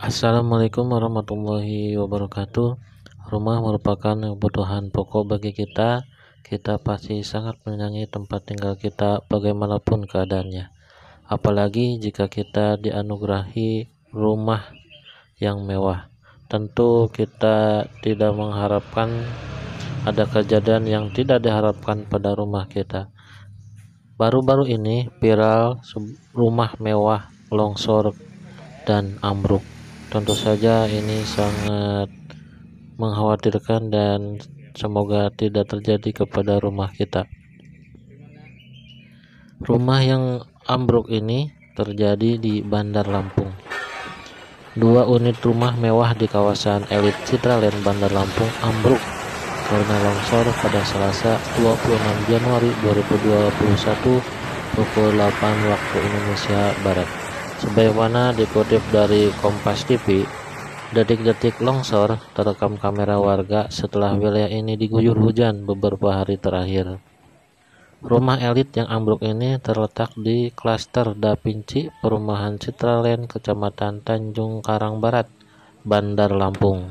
Assalamualaikum warahmatullahi wabarakatuh. Rumah merupakan kebutuhan pokok bagi kita. Kita pasti sangat menyayangi tempat tinggal kita bagaimanapun keadaannya. Apalagi jika kita dianugerahi rumah yang mewah. Tentu kita tidak mengharapkan ada kejadian yang tidak diharapkan pada rumah kita. Baru-baru ini viral rumah mewah longsor dan ambruk. Tentu saja ini sangat mengkhawatirkan dan semoga tidak terjadi kepada rumah kita. Rumah yang ambruk ini terjadi di Bandar Lampung. Dua unit rumah mewah di kawasan elit Citraland Bandar Lampung ambruk karena longsor pada Selasa 26 Januari 2021 pukul 8 waktu Indonesia Barat. Sebagaimana dikutip dari Kompas TV, detik-detik longsor terekam kamera warga setelah wilayah ini diguyur hujan beberapa hari terakhir. Rumah elit yang ambruk ini terletak di klaster Da Vinci, Perumahan Citraland, Kecamatan Tanjung Karang Barat, Bandar Lampung.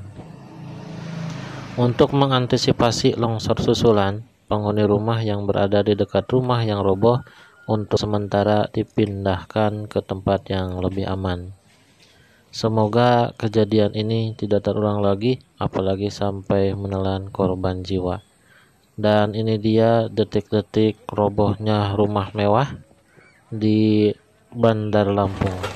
Untuk mengantisipasi longsor susulan, penghuni rumah yang berada di dekat rumah yang roboh untuk sementara dipindahkan ke tempat yang lebih aman. Semoga kejadian ini tidak terulang lagi, apalagi sampai menelan korban jiwa. Dan ini dia detik-detik robohnya rumah mewah di Bandar Lampung.